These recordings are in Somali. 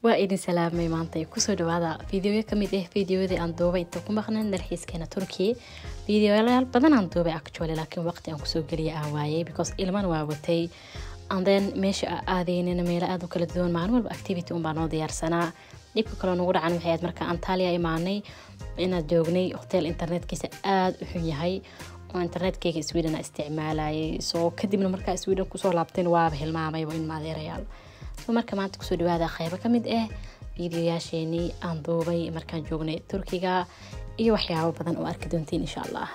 وإني سلامي مانتي كسر هذا فيديو كمية فيديو ذي عن دوبي تكون مخنا نرحيس كنا تركي فيديو لا بدن عن دوبي أكتوالي لكن وقت أن كسر قلي أهواي because إلمان واوتي and then مش آذين إن ميلا أدو كل دون معلومة بأكتيفيتي بانو ديار سنة يبقى كلنا نقول عن حياة مركا أنطاليا إيماني إن جوجني أختي الإنترنت كيس آد وحيهاي وإنترنت كيك سويدن استعمالي سو كدي من مركا سويدن كسر لابتين وابه المامي وإن ما ذي ريال marka maanta kusoo dhawaada qaybo kamid ah fiidiyoyaasheeni aan duubay markaan joognay Turkiga iyo waxyaabo badan oo arki doontiin insha Allah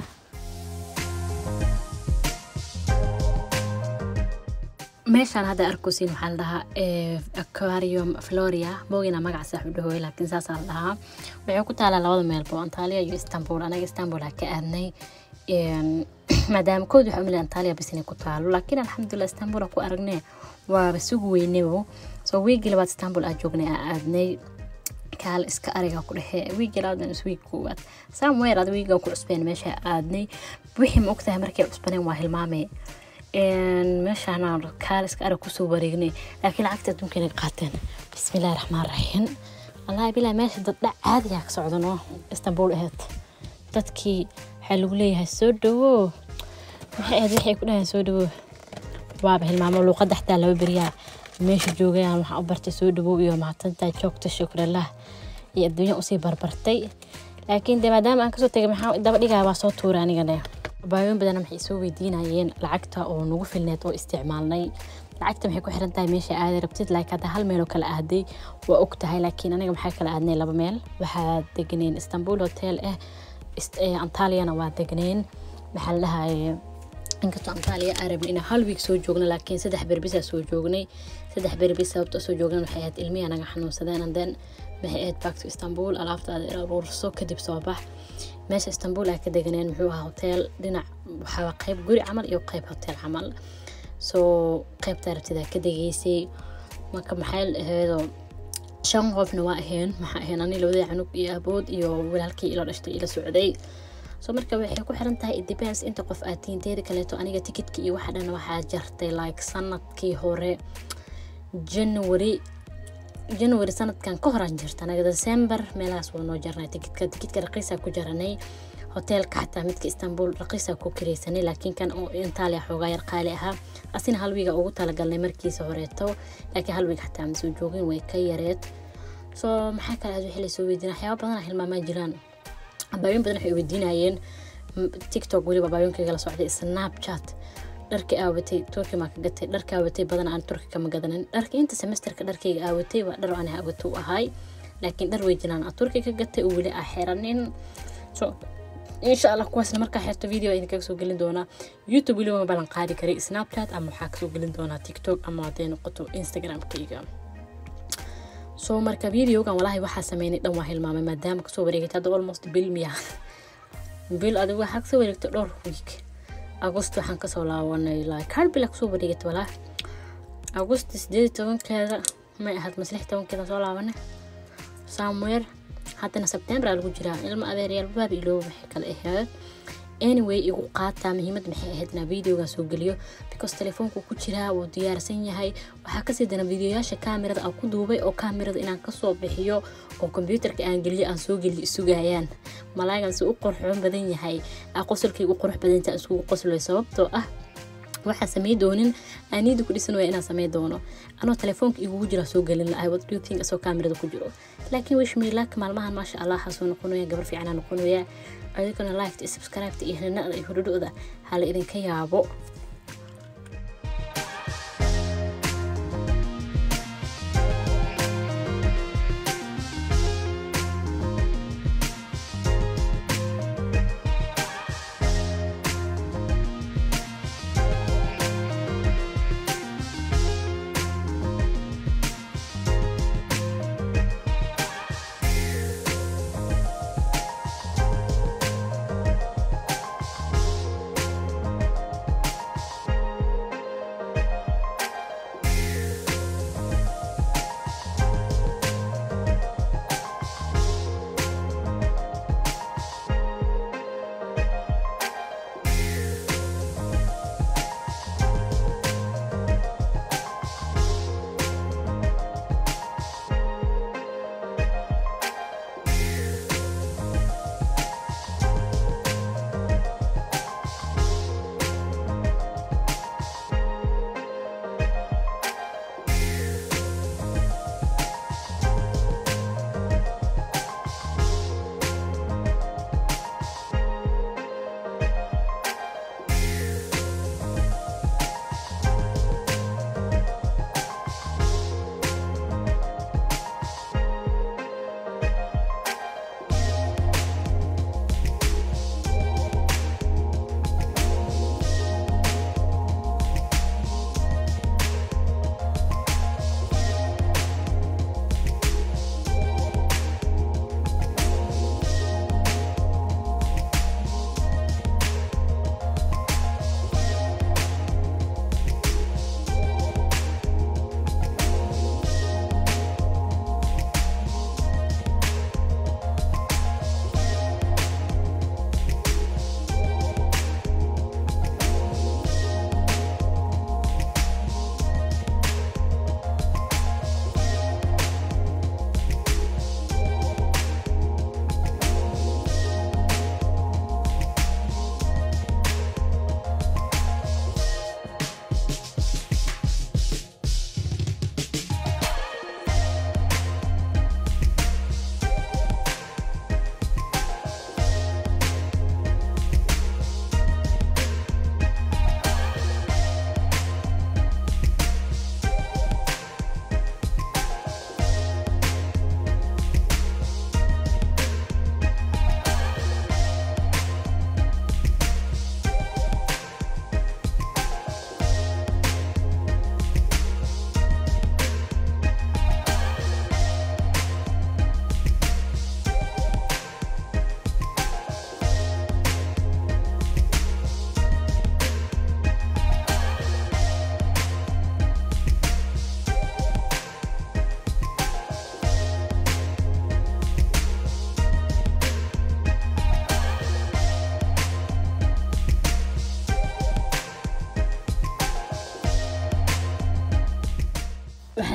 meeshaan hadda arkusin waxaan dhahaa aquarium Floria boogina magac sax u dhaho laakiin saasaan dhahaa waxay ku taalaa labada meel boo Antalya iyo Istanbul anaga Istanbul ka aadnay maadaama kood waxa umaleeyay Antalya bas inay ku taalo laakiin alxamdulillah Istanbul ku aragnay waa suuq weynebo soo weegi labaad Istanbul aan joognay aadnay kaal iska ariga ku dhaxay weegi labaad week koowaad somewhere aad weegi ku cusbeen meesha aadnay wixii ma ogtahay markay cusbaneen waa hilmaamay meeshaan kaal iska ariga ku soo wareegnay laakiin lacagta dumkina qaateen bismillaahir rahmaanir rahiim wallahi bilaa meesha dad caadi ah ka socdano Istanbul ahayd dadkii waxa lagu leeyahay soo dhawo waxay ku dhahan soo dhawo waaba hilmaamo luqad xataa laba bariyaa meesha joogayaan waxa u bartay soo dhawo iyo maatanta joogta shukranlah iyo adduunyo u sii barbartay laakiin maadaama aan ka soo tagay maxaa daba dhigaa waa soo tuuray anigana baayoon badan maxay soo weydiinayeen lacagta oo nagu filneed oo isticmaalnay lacagta maxay ku xiran tahay meesha aad rabtid like hada hal meel oo kala aaday waa og tahay laakiin aniga maxay kala aadnay laba meel waxa deganeen Istanbul hotel Antalyana waa deganeen waxa la dhahay inkastoo Antalya Arab ina hal week soo joogna laakiin saddex berbis soo joognay saddex berbis sababta soo joogna waxay ahayd ilmiya anaga xanuunsadeen and then waxay ahayd back to Istanbul alaabta ururso kadib soo bax meesha Istanbul ay ka deganeen muxuu ahaa hotel dhinac waxa qayb guri camal iyo qayb hotel camal soo qaybta aragtida ka degaysay marka maxay ahayd shan qofna waa ahayn maxaa ahayn ani labada canug iyo abood iyo walaalkii ila dhashtay ila socday soo marka waxay ku xiran tahay it depends inta qof aad tiinteeda kale to aniga ticket iyo waxa dhan waxa jartay like sanadkii hore January sanadkan ka horan jirta anaga December meelaas waa noo jarnay ticket raqiis ku jaranay hotel ka xataa midka Istanbul raqiis ku kireysanay laakiin kan oo Antalya xoogaa yar qaali ah asina hal wiiga ugu tala galnay markiisa horeeto laakiin hal wiig xataa ma soo joogin way ka yareed soo maxaa kale aad wixii la soo weydiinay waxyaabo badan hilmaama jiraan baayoon badan waxay weydiinayeen TikTok waliba baayoonkiga la socday Snapchat dharka aawatay Turki ma ka gatay dharka aawatay badan aan Turki kama gadanin dharka inta semesterka dharkayga aawatay waa dhar aan aawatu ahay laakiin dhar way jiraan aan Turki ka gatay oo wali xiranin so insha Allah kuwaasna marka xirto video idinka soo gelin doona YouTube waliba ma balan qaadi karay Snapchat ama waxa ka soo gelin doona TikTok ama hadee noqoto Instagram kayga soo marka videogan wallahi waxa sameeynay dhan waa hilmaamay maadaama ka soo wareegay tada almost bil adigu waxa ka soo wareegtay dhowr week August waxaan ka soo laawanay like hal bil ka soo wareegtay wala August 18keeda ma ahad maslix 10keeda soo laawanay somewhere haddana September lagu jiraa ilma adeeryaal baab ilo waxay kala ahayd anyway igu qaata muhiimad maxay ahaydna videoga soo geliyo because telefoonku ku jira uu diyaarsan yahay waxa ka sii dana videoyaasha kaamirada aan ku duubay oo kaamirada inaan ka soo bixiyo oo computerka aan geliyo aan soo geliyo sugayaan malaagan soo qurxoon badan yahay qosolkaygu qurux badan inta isku qoslay sababtoo ah waxa sameey doonin aniidu ku dhisan way inaan sameey doono anoo telefoonka igu jira soo gelin lahay what do you think asoo kaamirada ku jiro laakiin wish me luck maalmahan ma sha Allah xasoo noqonayo gabar fiican noqonayo adikana like subscribe iyo hernada ay hurdooda hal idinka yaabo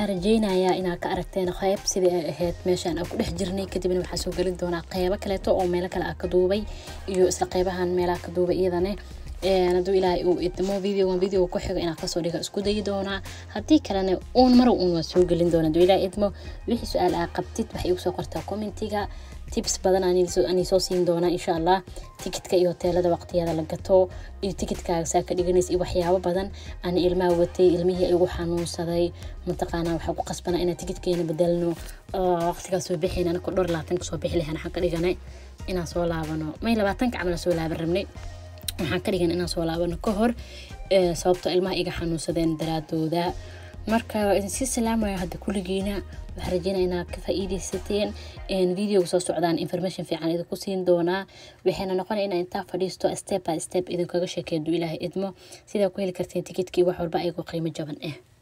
waxaan rajeynayaa inaad ka aragteen qayb sidii ay ahayd meeshaan aan ku dhex jirnay kadibna waxaan soo gelin doonaa qaybo kale oo meelo kale aan ka duubay iyo isla qaybahan meelaha ka duubay iyadana haduu ilaahay uu idmo video ku xigo inaan kasoo dhigo isku dayi doonaa haddii kalena mar waa soo gelin doonaa haduu ilaahay idmo wixii su'aal aad qabtid waxay igu soo qortaa commentiga tips badan aan soo siin doonaa insha Allah tikitka iyo hoteelada waqtiyada la gato iyo tikitkaaga saa ka dhiganaysa iyo waxyaabo badan aan ilmaha watay ilmihii igu xanuunsaday mataqaana waxa ku qasbana inaan tikitkeena bedelno waqtiga soo bixin anaka dhor 20 soo bixi lahayn xaq dhiganay inaan soo laabano may 20 camal soo laaban rabnay waxaan ka dhigan inaan soo laabano ka hor sababtoo ilmaha iga xanuunsadeen daraadooda marka si salaamayo hadda kulligiina waxaan rajeynayaa inaad ka faa'iideysateen video soo socdaan information fiican idinku siin doonaa waxayna noqonaysaa inaan inta fadhiisto step by step idinkaga sheekeeyo ilaahay idmo sida ku heli karteen tikitkii wax walba ayagoo qiimo jaban